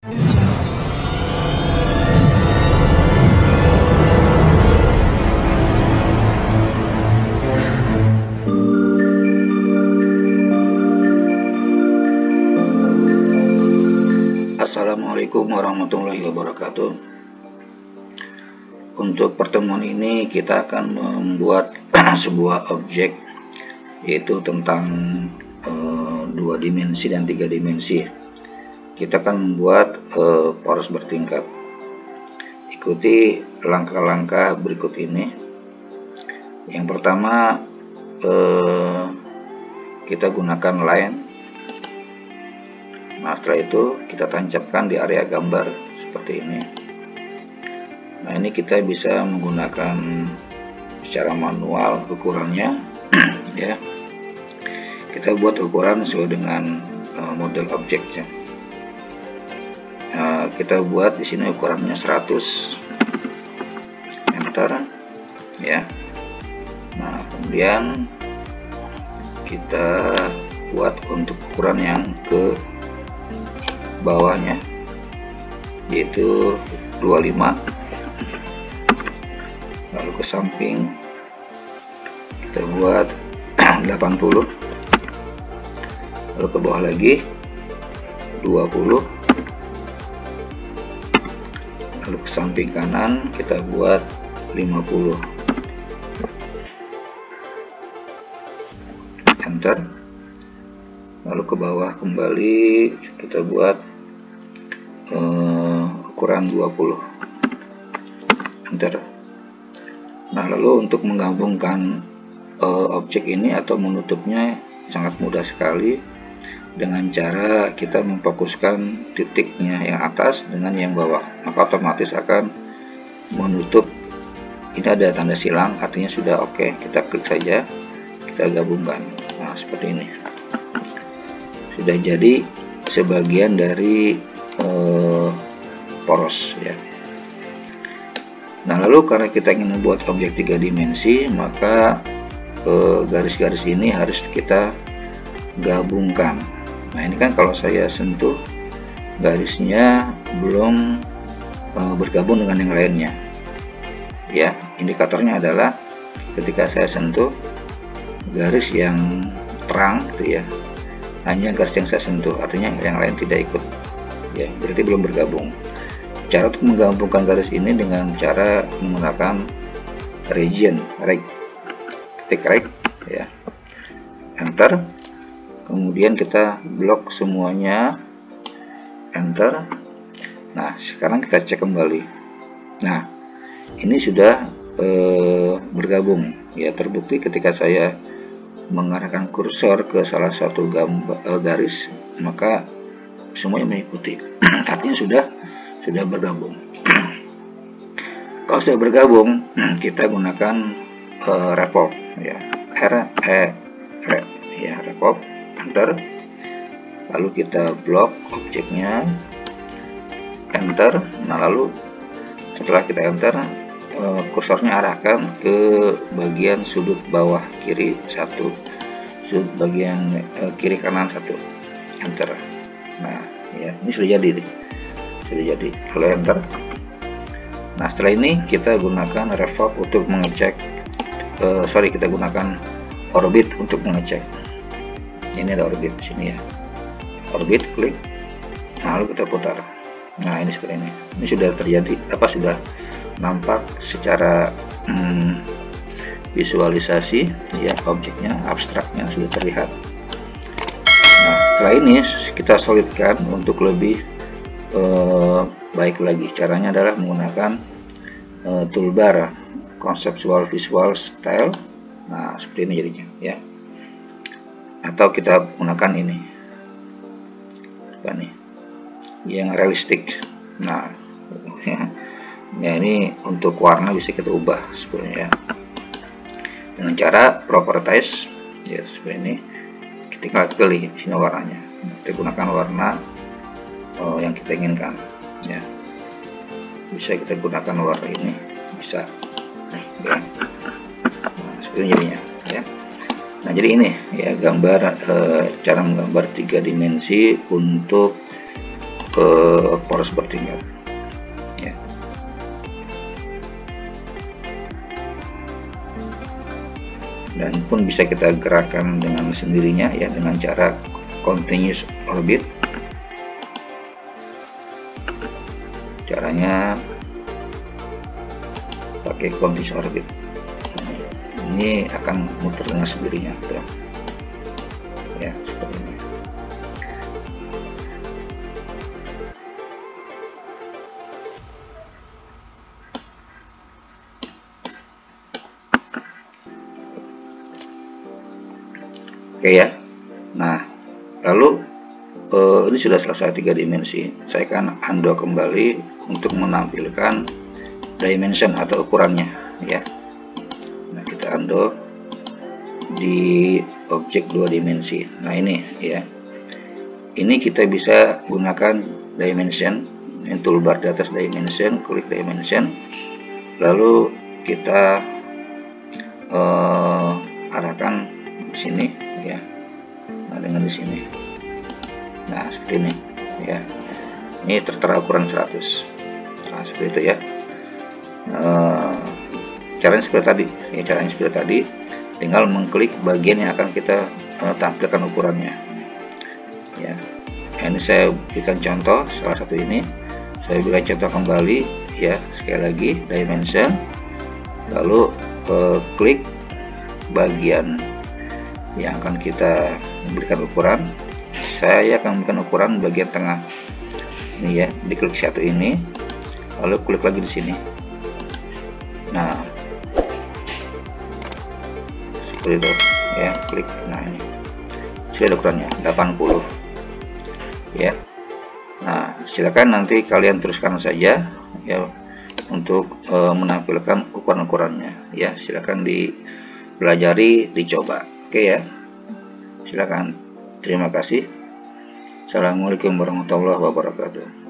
Assalamualaikum warahmatullahi wabarakatuh. Untuk pertemuan ini kita akan membuat sebuah objek, yaitu tentang 2 dimensi dan 3 dimensi. Kita akan membuat poros bertingkat. Ikuti langkah-langkah berikut ini. Yang pertama, kita gunakan line. Nah, setelah itu kita tancapkan di area gambar seperti ini. Nah, ini kita bisa menggunakan secara manual ukurannya ya. Kita buat ukuran sesuai dengan model objeknya. Kita buat di sini ukurannya 100. Enter ya. Nah, kemudian kita buat untuk ukuran yang ke bawahnya, yaitu 25. Lalu ke samping kita buat 80. Lalu ke bawah lagi 20. Lalu ke samping kanan kita buat 50. Enter. Lalu ke bawah kembali kita buat ukuran 20. Enter. Nah, lalu untuk menggabungkan objek ini atau menutupnya sangat mudah sekali dengan cara kita memfokuskan titiknya yang atas dengan yang bawah, maka otomatis akan menutup. Ini ada tanda silang, artinya sudah oke. Kita klik saja, kita gabungkan. Nah, seperti ini. Sudah jadi sebagian dari poros ya. Nah, lalu karena kita ingin membuat objek 3 dimensi, maka garis-garis ini harus kita gabungkan. Nah, ini kan kalau saya sentuh garisnya belum bergabung dengan yang lainnya ya. Indikatornya adalah ketika saya sentuh garis yang terang gitu ya, hanya garis yang saya sentuh, artinya yang lain tidak ikut ya, berarti belum bergabung. Cara untuk menggabungkan garis ini dengan cara menggunakan region right, ketik right ya, enter, kemudian kita blok semuanya, enter. Nah, sekarang kita cek kembali. Nah, ini sudah bergabung ya, terbukti ketika saya mengarahkan kursor ke salah satu garis, maka semuanya mengikuti. Artinya sudah bergabung. Kalau sudah bergabung, kita gunakan revolve ya, revolve, enter. Lalu kita blok objeknya, enter. Nah, lalu setelah kita enter, kursornya arahkan ke bagian sudut bawah kiri 1, sudut bagian kiri kanan 1, enter. Nah ya, ini sudah jadi nih, sudah jadi. Lalu enter. Nah, setelah ini kita gunakan revolve untuk mengecek, kita gunakan orbit untuk mengecek. Ini ada orbit di sini ya, orbit, klik. Nah, lalu kita putar. Nah, ini seperti ini. Ini sudah terjadi, sudah nampak secara visualisasi ya, objeknya, abstraknya sudah terlihat. Nah, setelah ini kita solidkan untuk lebih baik lagi. Caranya adalah menggunakan toolbar conceptual visual style. Nah, seperti ini jadinya ya, atau kita gunakan ini yang realistik. Nah ya, ini untuk warna bisa kita ubah sebenarnya dengan cara properties ya, seperti ini. Kita pilih sini warnanya, kita gunakan warna yang kita inginkan ya. Bisa kita gunakan warna ini, bisa ya. Nah, seperti ini jadinya ya. Nah, jadi ini ya gambar cara menggambar 3 dimensi untuk poros bertingkat ya. Dan pun bisa kita gerakkan dengan sendirinya ya, dengan cara continuous orbit. Caranya pakai continuous orbit, ini akan muter dengan sendirinya tuh. Ya seperti ini. Oke ya. Nah, lalu ini sudah selesai 3 dimensi. Saya akan undo kembali untuk menampilkan dimension atau ukurannya ya. Nah, kita undo di objek 2 dimensi. Nah, ini ya. Ini kita bisa gunakan dimension, ini toolbar di atas dimension, klik dimension, lalu kita arahkan di sini ya. Nah, dengan di sini. Nah, seperti ini ya. Ini tertera ukuran 100. Nah, seperti itu ya. Caranya seperti tadi. Ya, caranya seperti tadi. Tinggal mengklik bagian yang akan kita tampilkan ukurannya. Ya. Ini saya berikan contoh salah satu ini. Saya berikan contoh kembali ya, sekali lagi dimension. Lalu klik bagian yang akan kita berikan ukuran. Saya akan memberikan ukuran bagian tengah ini ya, diklik satu ini, lalu klik lagi di sini. Nah, seperti itu ya, klik. Nah, ini sudah ukurannya 80 ya. Nah, silakan nanti kalian teruskan saja ya untuk menampilkan ukuran-ukurannya ya. Silakan dipelajari, dicoba. Oke ya, silakan. Terima kasih. Assalamualaikum warahmatullahi wabarakatuh.